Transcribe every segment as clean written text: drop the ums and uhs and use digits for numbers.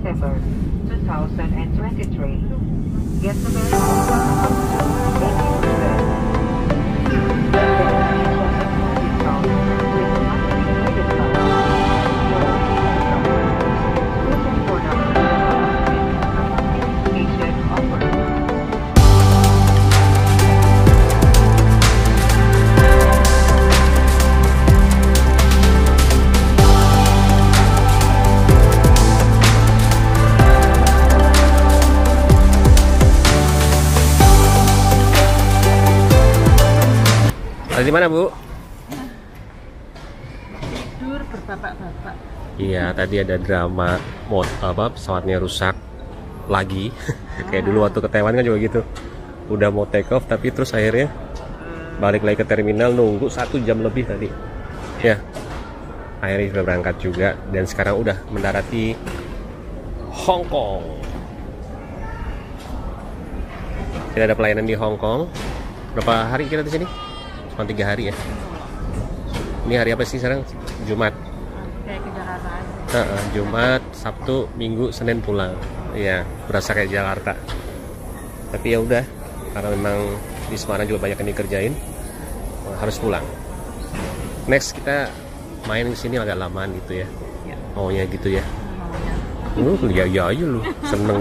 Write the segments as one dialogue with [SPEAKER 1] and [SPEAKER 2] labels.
[SPEAKER 1] September 2023. Guests available.
[SPEAKER 2] Di mana, Bu?
[SPEAKER 3] Tidur berbabak-babak.
[SPEAKER 2] Iya, tadi ada drama pesawatnya rusak lagi. Kayak dulu waktu ke Taiwan kan juga gitu. Udah mau take off tapi terus akhirnya balik lagi ke terminal, nunggu 1 jam lebih tadi. Ya. Akhirnya sudah berangkat juga dan sekarang udah mendarat di Hong Kong. Kita ada pelayanan di Hong Kong. Berapa hari kita di sini? Cuma 3 hari ya. Ini hari apa sih sekarang? Jumat.
[SPEAKER 3] Kayak ke Jakarta aja.
[SPEAKER 2] Jumat, Sabtu, Minggu, Senin pulang. Iya, berasa kayak Jakarta. Tapi ya udah, karena memang di Semarang juga banyak yang dikerjain, harus pulang. Next kita main di sini agak lamaan gitu ya. Maunya gitu ya.
[SPEAKER 3] Maunya.
[SPEAKER 2] Ya aja lu, seneng.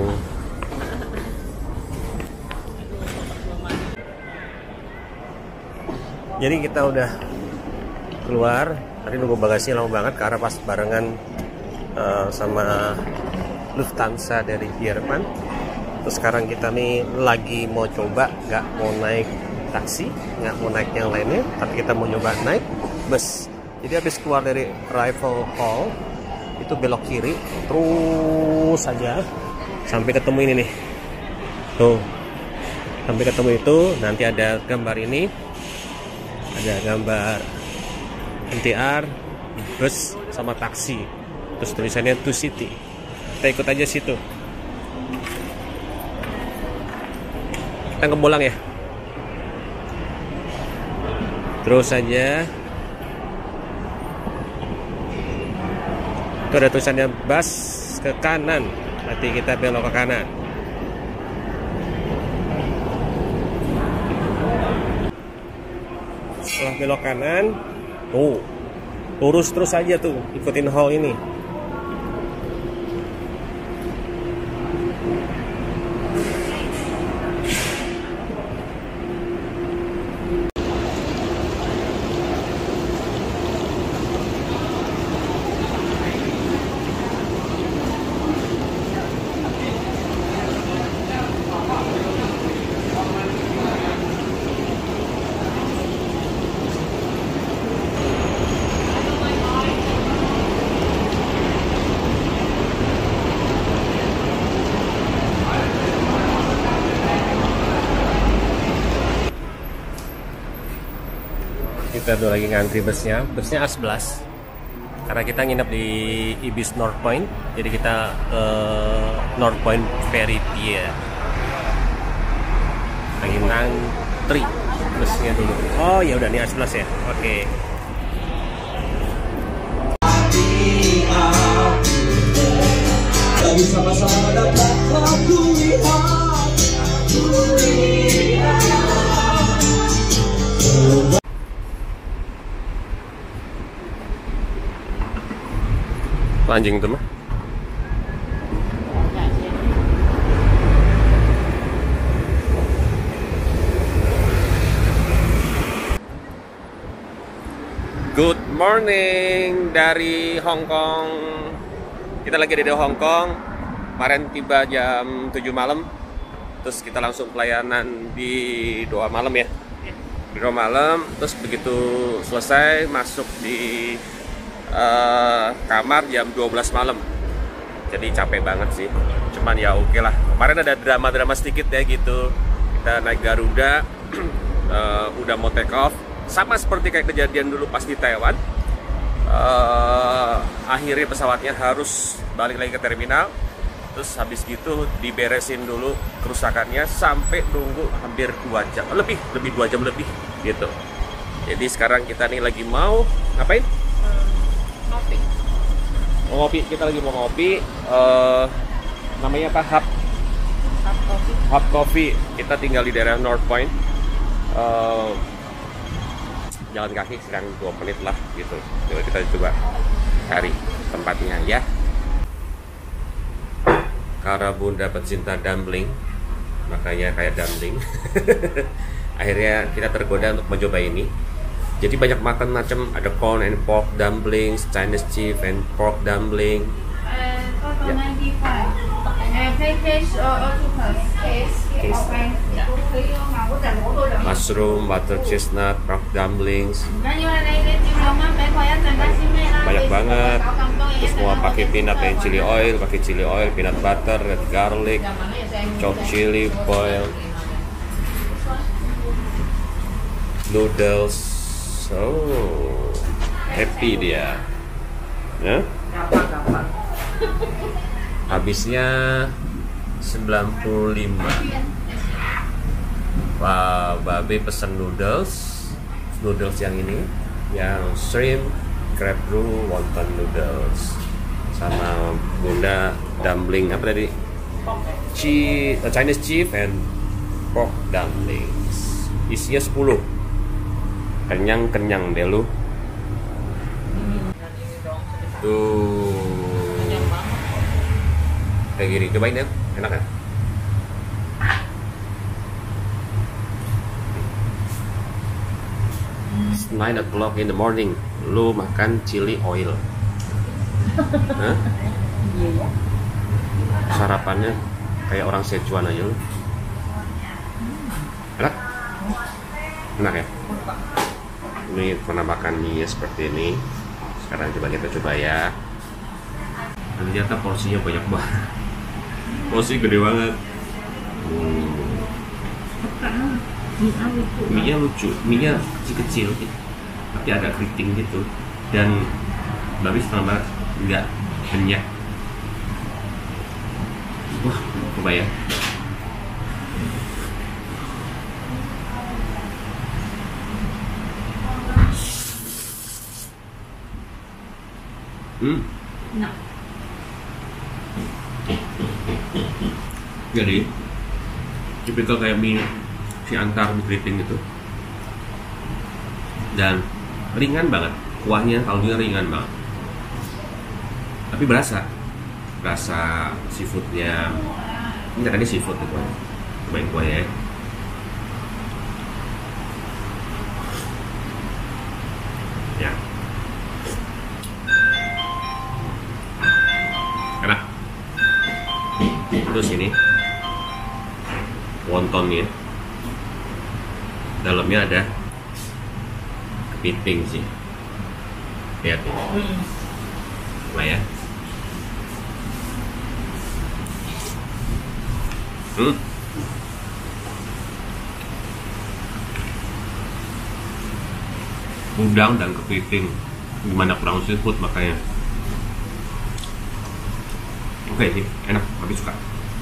[SPEAKER 2] Jadi kita udah keluar, tadi nunggu bagasi lama banget karena pas barengan sama Lufthansa dari Jerman. Terus sekarang kita nih lagi mau coba, nggak mau naik taksi, nggak mau naik yang lainnya, tapi kita mau nyoba naik bus. Jadi habis keluar dari arrival hall, itu belok kiri, terus saja sampai ketemu ini nih. Tuh, sampai ketemu itu nanti ada gambar ini. Ada gambar MTR, bus, sama taksi. Terus tulisannya To City. Kita ikut aja situ. Kita ke Bolang ya. Terus aja. Itu ada tulisannya bus ke kanan. Nanti kita belok ke kanan. Setelah belok kanan, tuh lurus terus aja tuh, ikutin hall ini. Kita tuh lagi ngantri busnya A11 karena kita nginep di Ibis North Point, jadi kita North Point Ferry Pier. Lagi ngantri busnya dulu. Oh ya udah, nih A11 ya. Oke.
[SPEAKER 4] Lagi sama-sama dapat aku lihat.
[SPEAKER 2] Anjing tuh mah. Good morning dari Hong Kong. Kita lagi di Hong Kong. Kemarin tiba jam 7 malam. Terus kita langsung pelayanan di Doha malam ya. Di Doha malam, terus begitu selesai masuk di kamar jam 12 malam. Jadi capek banget sih. Cuman ya oke lah. Kemarin ada drama-drama sedikit ya gitu. Kita naik Garuda, udah mau take off. Sama seperti kayak kejadian dulu pas di Taiwan. Akhirnya pesawatnya harus balik lagi ke terminal. Terus habis gitu diberesin dulu kerusakannya sampai nunggu hampir 2 jam. Lebih 2 jam lebih gitu. Jadi sekarang kita nih lagi mau ngapain?
[SPEAKER 3] Ngopi.
[SPEAKER 2] Mau ngopi, kita lagi mau ngopi. Namanya apa? Hub Coffee. Kita tinggal di daerah North Point. Jalan kaki sekarang 2 menit lah gitu. Coba kita coba cari tempatnya ya. Karena Bunda pecinta dumpling, makanya kayak dumpling. Akhirnya kita tergoda untuk mencoba ini. Jadi banyak makan macam, ada corn and pork dumplings, Chinese chief and pork dumpling.
[SPEAKER 1] Total 95. Fish or octopus? Case. Okay.
[SPEAKER 2] Mushroom, butter chestnut, pork dumplings. Banyak banget. Terus semua pakai peanut and chili oil, peanut butter, red garlic, chopped chili, boil, noodles. Oh, happy dia. Ya? Habisnya 95. Wah, Babe pesen noodles yang ini, yang shrimp, crab roux, wonton noodles, sama Bunda dumpling apa tadi? Chinese chief and pork dumplings. Isinya 10. Kenyang deh lu. Tuh. Kayak gini, cobain ya, enak kan? It's 9 o'clock in the morning, lu makan chili oil. Hah?
[SPEAKER 3] Iya.
[SPEAKER 2] Sarapannya kayak orang Sichuan aja lu. Enak? Enak ya? Ini pernah makan mie seperti ini. Sekarang coba kita coba ya. Ternyata porsinya banyak banget. Porsi gede banget. Mie-nya lucu. Mie-nya kecil-kecil, tapi agak keriting gitu. Dan Babi setengah banget nggak banyak. Wah, coba ya.
[SPEAKER 3] Nah.
[SPEAKER 2] Jadi tipikal kayak mie si Antar mie keriting gitu, dan ringan banget kuahnya, kaldunya ringan banget, tapi berasa seafoodnya. Ini tadi seafood gitu. Cobain kuahnya ya. Ya. Enak. Terus ini wontonnya, dalamnya ada kepiting sih. Lihat ya. Coba ya. Udang dan kepiting, gimana kurang seafood makanya. Oke sih, enak, habis suka.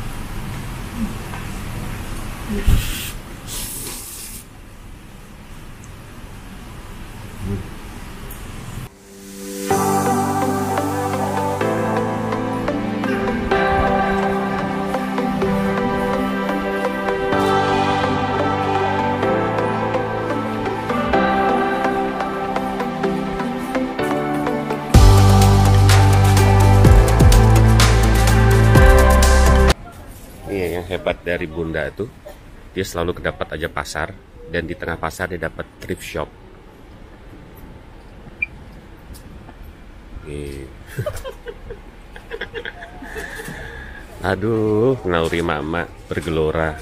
[SPEAKER 2] Hebat dari Bunda itu, dia selalu kedapat aja pasar, dan di tengah pasar dia dapat thrift shop. Aduh, naluri mama bergelora.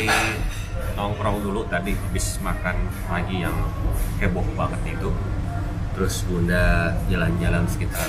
[SPEAKER 2] nongkrong dulu tadi habis makan pagi yang heboh banget itu. Terus Bunda jalan-jalan sekitar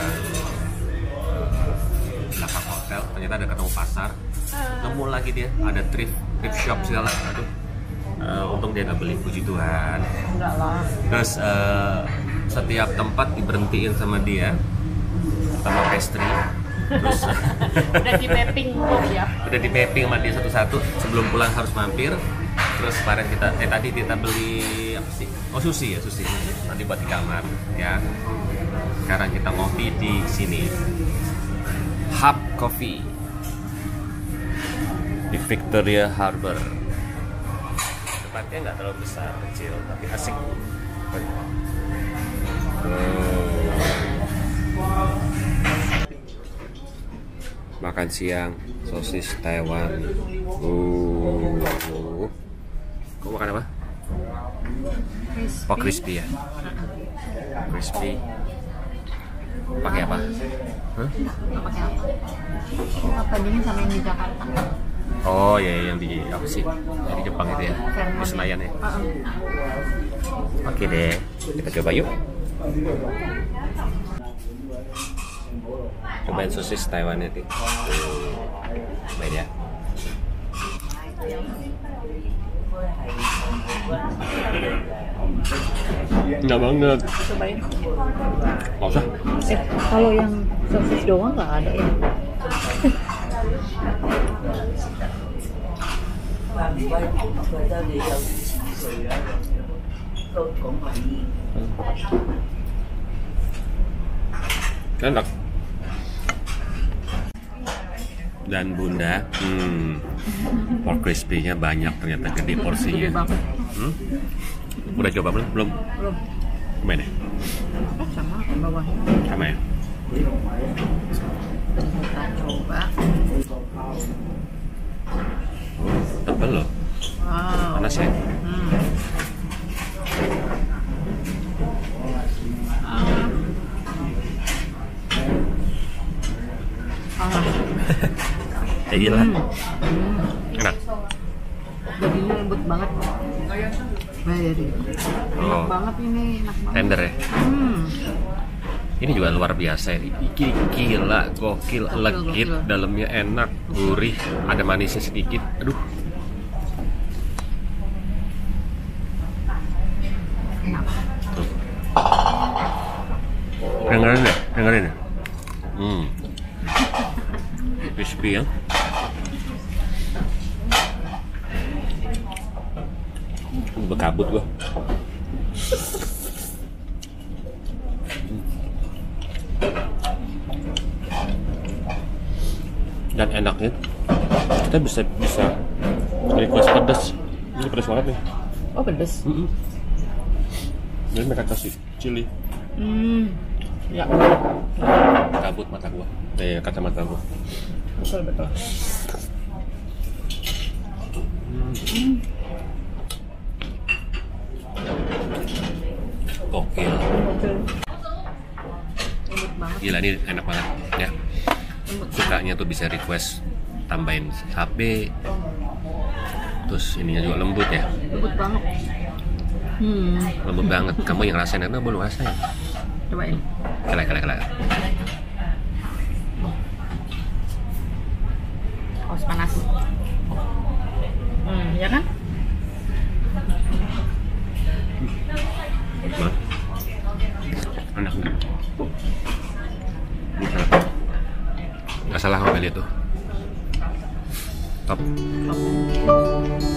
[SPEAKER 2] belakang hotel, ternyata ada ketemu pasar. Nemu lagi dia, ada thrift shop segala. Aduh, untung dia nggak beli, puji Tuhan.
[SPEAKER 3] Enggak lah.
[SPEAKER 2] Terus setiap tempat diberhentiin sama dia, sama pastry. Terus
[SPEAKER 3] Udah di mapping belum ya?
[SPEAKER 2] udah di mapping sama dia satu-satu, sebelum pulang harus mampir. Terus kemarin tadi kita beli apa sih? Oh, sushi nanti buat di kamar ya. Sekarang kita ngopi di sini, Hub Coffee di Victoria Harbor. Tempatnya nggak terlalu besar, kecil tapi asik. Makan siang sosis Taiwan. Kau makan apa?
[SPEAKER 3] Crispy.
[SPEAKER 2] Oh, crispy ya. Crispy. Pakai apa? Hah?
[SPEAKER 3] Nggak pakai apa? Apa ini sama yang di Jakarta?
[SPEAKER 2] Oh ya, yang di apa sih? Yang di Jepang itu ya. Di Senayan ya. Oke deh, kita coba yuk. Cobain sosis Taiwan itu. Cobain ya. Enggak banget.
[SPEAKER 3] Cobain.
[SPEAKER 2] Nggak usah.
[SPEAKER 3] Kalau yang sosis doang nggak ada ya?
[SPEAKER 2] Enak. Dan Bunda, pork crispy-nya banyak, ternyata gede porsinya. Udah coba belum?
[SPEAKER 3] Belum.
[SPEAKER 2] Gimana?
[SPEAKER 3] Sama bawahnya.
[SPEAKER 2] Sama ya?
[SPEAKER 3] Kita coba.
[SPEAKER 2] Tebel loh.
[SPEAKER 3] Wow.
[SPEAKER 2] Panas ya? Ya gila. Enak.
[SPEAKER 3] Dagingnya lembut banget. Jadi enak banget ini, enak banget.
[SPEAKER 2] Tender ya? Ini juga luar biasa ya. Gila, gokil, legit, dalamnya enak, gurih, ada manisnya sedikit. Aduh. Tuh. Dengerin ya. Crispy ya. Bekabut gua. Dan enaknya kita bisa request pedas. Ini pedas banget nih.
[SPEAKER 3] Oh, pedas.
[SPEAKER 2] Jadi mereka kasih chili.
[SPEAKER 3] Ya.
[SPEAKER 2] Kabut mata gua. Kacamata gua.
[SPEAKER 3] Betul.
[SPEAKER 2] Gokil.
[SPEAKER 3] Lembut banget.
[SPEAKER 2] Gila, ini enak banget ya. Sukanya tuh bisa request tambahin cabe. Terus ininya juga lembut ya.
[SPEAKER 3] Lembut banget.
[SPEAKER 2] Lembut banget. Kamu yang rasain, itu belum rasain.
[SPEAKER 3] Cobain.
[SPEAKER 2] Kela.
[SPEAKER 3] Oh, panas. Ya kan?
[SPEAKER 2] Enak nggak? Nggak salah ngambil itu. Top.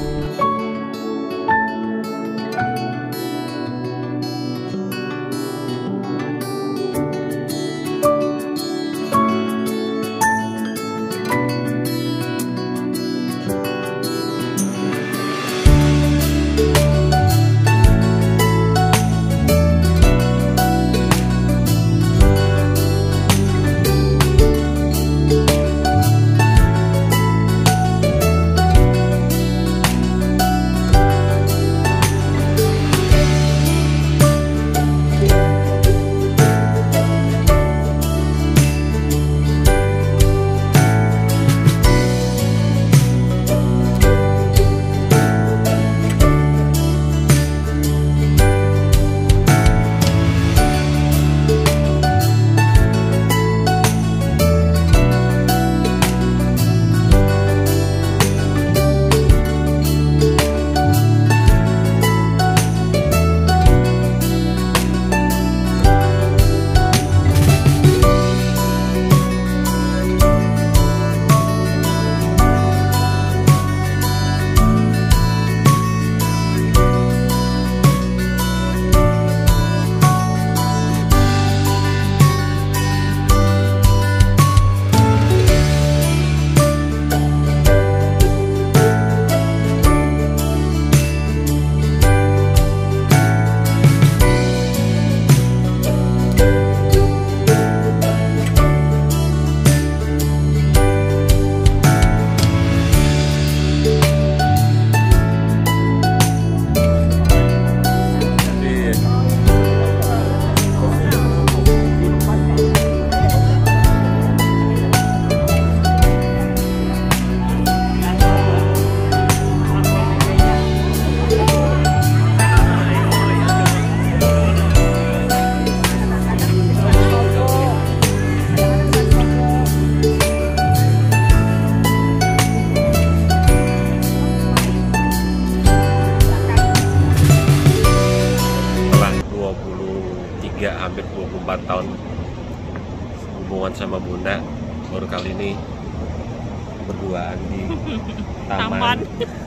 [SPEAKER 2] 4 tahun hubungan sama Bunda, baru kali ini berduaan di taman.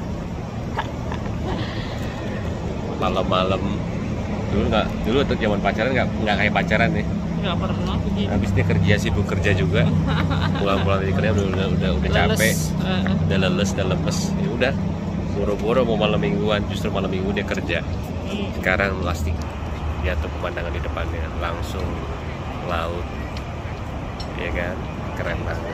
[SPEAKER 2] Malam-malam. Dulu untuk zaman pacaran nggak kayak pacaran nih.
[SPEAKER 3] Nggak pernah begini.
[SPEAKER 2] Habis dia kerja, sibuk kerja juga. Pulang-pulang dari kerja udah capek, udah leles, udah lemes. Ya udah, boro-boro mau malam mingguan, justru malam minggu dia kerja. Sekarang plastik, lihat tuh pemandangan di depannya, langsung laut, ya kan, keren banget.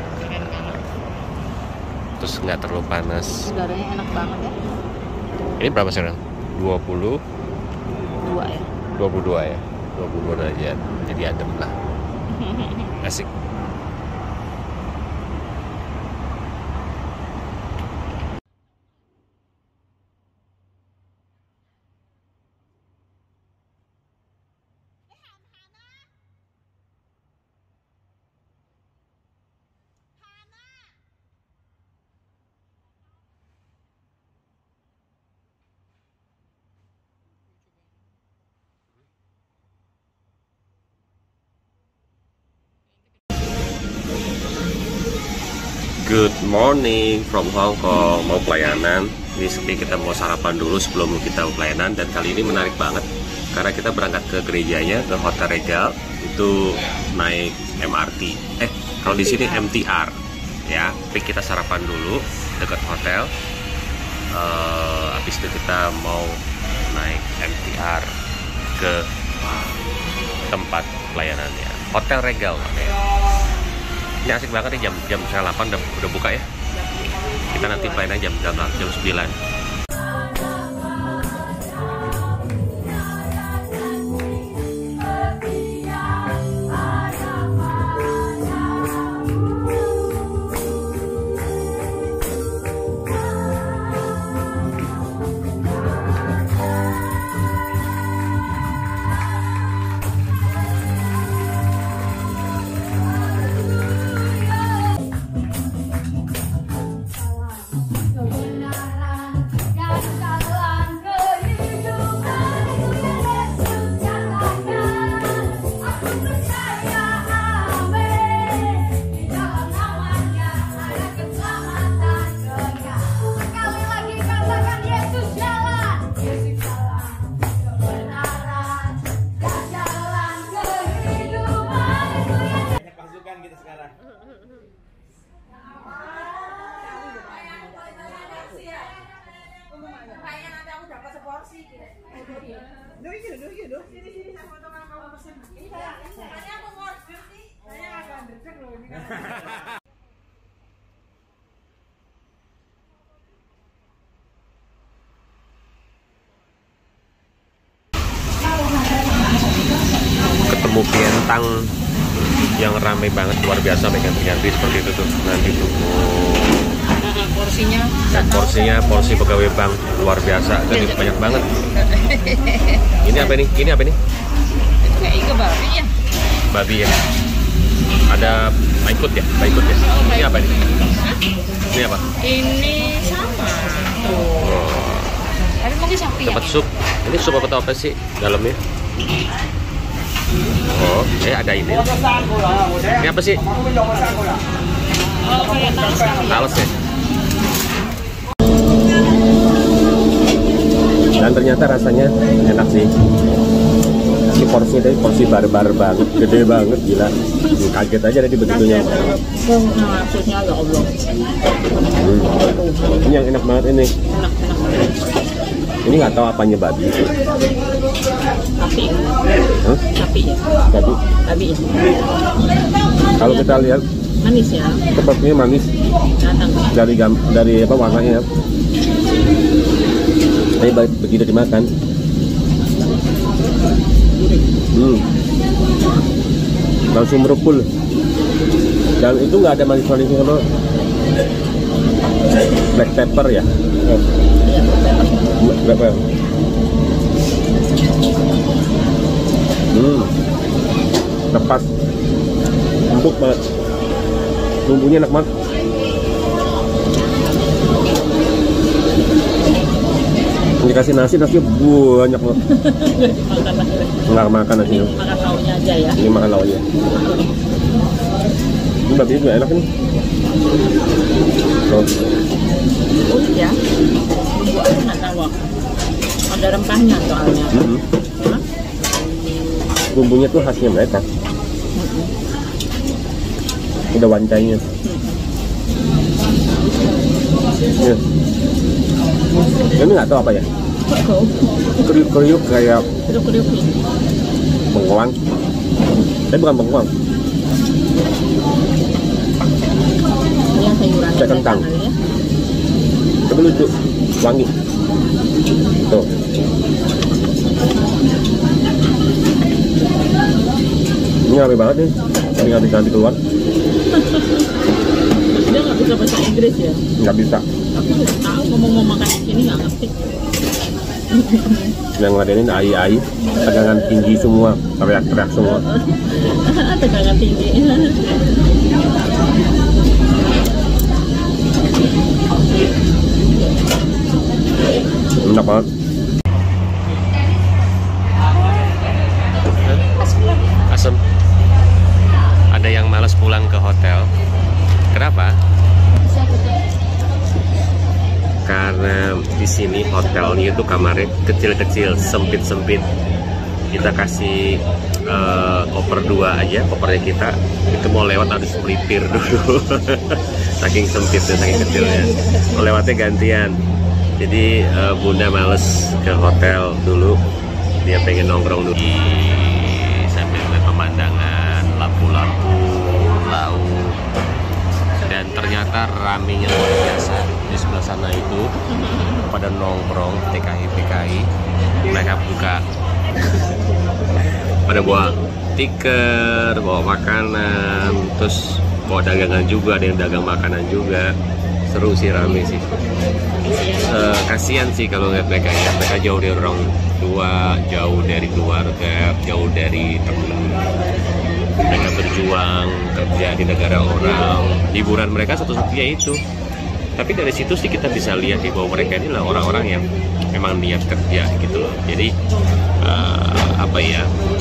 [SPEAKER 2] Terus nggak terlalu panas.
[SPEAKER 3] Udaranya enak banget ya.
[SPEAKER 2] Ini berapa sekarang? 22
[SPEAKER 3] ya.
[SPEAKER 2] 22 ya. 22 derajat. Jadi adem lah. Asik. Good morning from Hong Kong. Mau pelayanan. Ini kita mau sarapan dulu sebelum kita pelayanan. Dan kali ini menarik banget karena kita berangkat ke gerejanya, ke Hotel Regal. Itu naik MRT. Kalau di sini MTR. Ya, tapi kita sarapan dulu dekat hotel. Habis itu kita mau naik MTR ke tempat pelayanannya. Hotel Regal namanya. Ini asik banget nih, jam 8 udah buka ya. Kita nanti pelayanan jam 9. Ketemu pientang yang ramai banget, luar biasa, ganti-ganti seperti itu tuh. Nanti tuh
[SPEAKER 3] porsinya.
[SPEAKER 2] Dan porsi pegawai bank luar biasa, dan banyak banget. Ini apa nih? Ini apa nih?
[SPEAKER 3] Kayak babi ya.
[SPEAKER 2] Babi ya. Ada paikut ya? Ini apa nih? Ini apa?
[SPEAKER 3] Ini sama.
[SPEAKER 2] Oh.
[SPEAKER 3] Tapi mungkin sapi ya.
[SPEAKER 2] Dapat sup. Ini sup apa sih dalamnya? Oh, ada ini. Ini apa sih?
[SPEAKER 3] Oh, kayak
[SPEAKER 2] talas ya. Dan ternyata rasanya enak sih. Ini porsi dari porsi barbar banget, gede banget, gila. Kaget aja tadi begitunya.
[SPEAKER 3] Maksudnya ya Allah.
[SPEAKER 2] Ini yang enak banget ini. Ini nggak tahu apanya babi.
[SPEAKER 3] Sapi.
[SPEAKER 2] Hah?
[SPEAKER 3] Sapi ya. Babi.
[SPEAKER 2] Kalau kita lihat
[SPEAKER 3] manis ya.
[SPEAKER 2] sepertinya manis. Dari apa warnanya ya. Tapi begitu dimakan. Langsung merupul. Dan itu nggak ada manis-manisnya sama black pepper ya. Black pepper. Tepat, empuk banget, bumbunya enak banget. Ini Dikasih nasi banyak loh. Nggak makan nasi.
[SPEAKER 3] Makan lauknya aja ya.
[SPEAKER 2] Ini makan lauknya. Ini babinya juga enak nih. Tuh.
[SPEAKER 3] Ya. Bumbu aku nggak tahu. Ada rempahnya soalnya. Hah?
[SPEAKER 2] Bumbunya tuh khasnya mereka. Udah wancainya. Ya. Ini nggak tahu apa ya. Kriuk-kriuk kayak
[SPEAKER 3] Kriuk-kriuk ini.
[SPEAKER 2] bengkoang. Tapi bukan bengkoang.
[SPEAKER 3] Ini yang sayurannya
[SPEAKER 2] Kayak kentang.
[SPEAKER 3] kali ya.
[SPEAKER 2] Tapi lucu, wangi. Tuh. Ini rame banget nih. Tadi nggak bisa keluar.
[SPEAKER 3] Dia nggak bisa bahasa Inggris ya.
[SPEAKER 2] Nggak bisa.
[SPEAKER 3] Aku nggak tahu ngomong mau makan di sini nggak ngerti.
[SPEAKER 2] Yang ngeladenin ai-ai, tegangan tinggi semua, teriak-teriak semua.
[SPEAKER 3] Tegangan tinggi.
[SPEAKER 2] Enak banget. Asem. Ada yang malas pulang ke hotel. Kenapa? Karena di sini hotelnya itu kamarnya kecil-kecil, sempit-sempit. Kita kasih koper 2 aja, kopernya kita itu mau lewat harus melipir dulu. Saking sempitnya, saking kecilnya. Mau lewatnya gantian. Jadi Bunda males ke hotel dulu, dia pengen nongkrong dulu sambil melihat pemandangan, lampu-lampu, laut, dan ternyata ramenya luar biasa. Di sebelah sana itu pada nongkrong TKI, mereka buka, pada bawa stiker, bawa makanan, terus bawa dagangan juga, ada yang dagang makanan juga. Seru sih, rame sih. Kasihan sih kalau ngeliat mereka ya, mereka jauh dari orang tua, jauh dari keluarga, jauh dari teman. Mereka berjuang kerja di negara orang, hiburan mereka satu-satunya itu. Tapi dari situ sih kita bisa lihat bahwa mereka ini lah orang-orang yang memang niat kerja gitu loh. Jadi apa ya,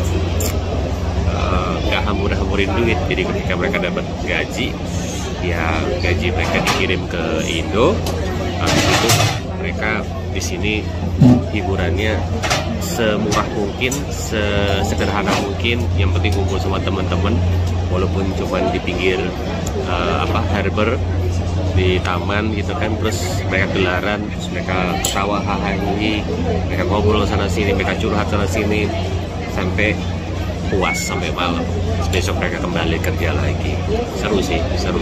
[SPEAKER 2] nggak hambur-hamburin duit. Jadi ketika mereka dapat gaji, ya gaji mereka dikirim ke Indo. Habis itu mereka di sini hiburannya semurah mungkin, sesederhana mungkin. Yang penting kumpul sama teman-teman, walaupun cuma di pinggir harbor, di taman gitu kan. Terus mereka gelaran, terus mereka ketawa hahaha, mereka ngobrol sana sini, mereka curhat sana sini sampai puas sampai malam. Besok mereka kembali kerja lagi. Seru sih.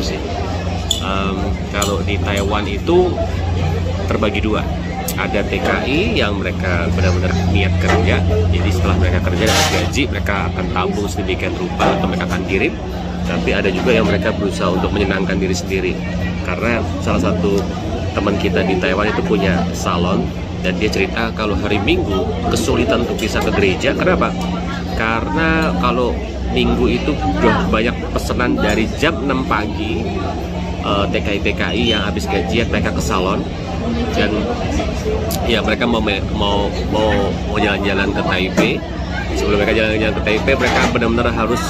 [SPEAKER 2] Kalau di Taiwan itu terbagi dua. Ada TKI yang mereka benar-benar niat kerja. Jadi setelah mereka kerja dapat gaji, mereka akan tabung sedemikian rupa atau mereka akan kirim. Tapi ada juga yang mereka berusaha untuk menyenangkan diri sendiri. Karena salah satu teman kita di Taiwan itu punya salon, dan dia cerita kalau hari Minggu kesulitan untuk bisa ke gereja. Kenapa? Karena kalau Minggu itu udah banyak pesanan dari jam 6 pagi. TKI yang habis gajian mereka ke salon, dan ya mereka mau jalan-jalan ke Taipei. Sebelum mereka jalan-jalan ke Taipei, mereka benar-benar harus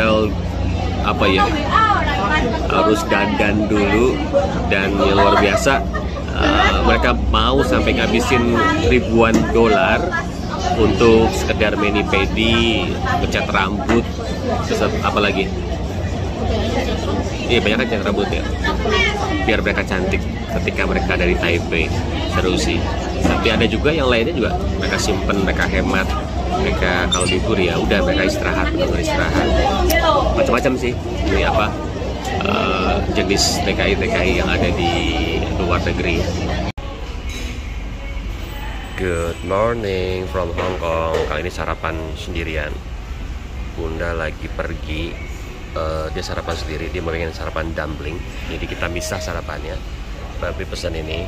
[SPEAKER 2] harus dandan dulu, dan yang luar biasa mereka mau sampai ngabisin ribuan dolar untuk sekedar mani-pedi, ngecat rambut, terus apa lagi? Iya, banyak kan cat rambut ya, biar mereka cantik ketika mereka dari Taipei. Seru sih. Tapi ada juga yang lainnya juga mereka simpen, mereka hemat, mereka kalau libur ya udah mereka istirahat, benar-benar istirahat. Macam-macam sih ini jenis TKI yang ada di luar negeri. Good morning from Hong Kong. Kali ini sarapan sendirian. Bunda lagi pergi. Dia sarapan sendiri, dia mau pengen sarapan dumpling, jadi kita misah sarapannya. Tapi pesan ini,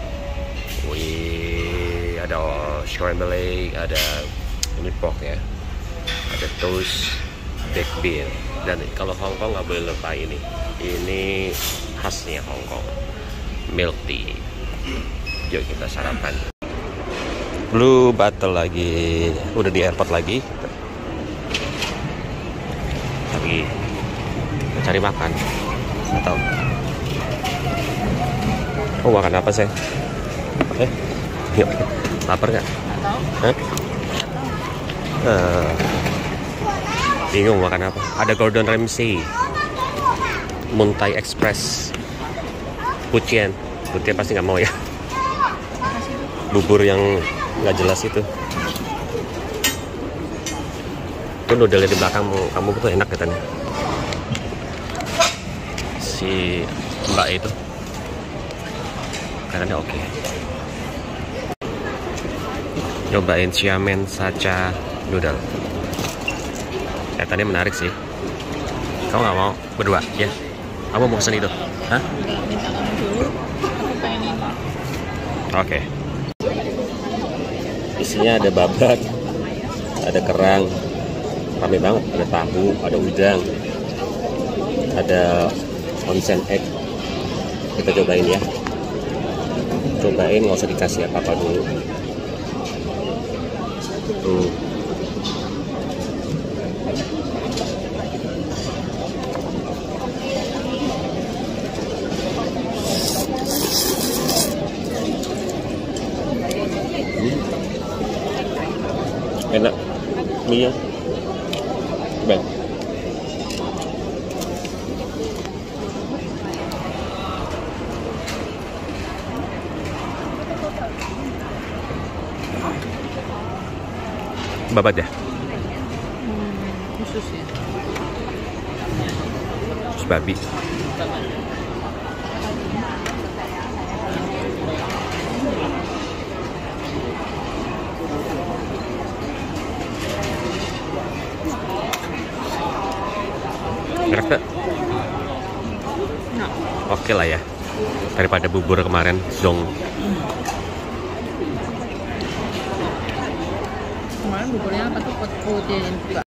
[SPEAKER 2] ada scrambled egg, ada ini pork ya, ada toast, baked bean, dan kalau Hong Kong nggak boleh lupa ini khasnya Hong Kong, milk tea. Yuk kita sarapan. Blue Bottle lagi, udah di airport lagi. Lagi cari makan atau makan apa sih? Yuk, lapar nggak? Hah? Bingung makan apa? Ada Gordon Ramsay, Muntai Express, Pucien pasti nggak mau ya. Bubur yang nggak jelas itu. Itu noodle di belakang kamu tuh enak katanya. Si mbak itu katanya oke. Nyobain Xiamen Sacha noodle. Kelihatannya menarik sih. Kamu nggak mau berdua ya? Kamu mau pesen itu? Hah?
[SPEAKER 3] Minta kamu dulu. Aku pengen ini.
[SPEAKER 2] Oke. Isinya ada babat, ada kerang, rame banget. Ada tahu, ada udang, ada onsen egg. Kita cobain ya. Cobain, nggak usah dikasih apa-apa dulu. Enak mie-nya. Baik. Babat ya?
[SPEAKER 3] Khusus ya.
[SPEAKER 2] Terus babi. Enak gak? Oke lah ya. Daripada bubur kemarin, zong.
[SPEAKER 3] Kemarin buburnya apa tuh? Putih yang buka.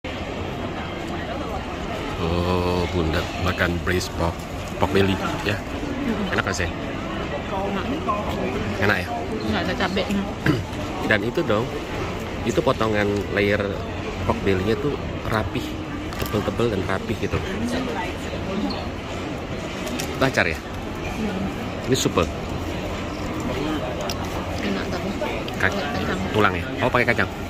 [SPEAKER 2] Oh, bunda makan braised pork belly ya. Enak gak sih? Enak ya?
[SPEAKER 3] Nggak ada cabenya.
[SPEAKER 2] Dan itu dong, itu potongan layer pork belly-nya tuh rapih, tebel-tebel dan rapih gitu. Lancar ya? Ini super.
[SPEAKER 3] Enak tapi.
[SPEAKER 2] Tulang ya? Oh, pakai kacang.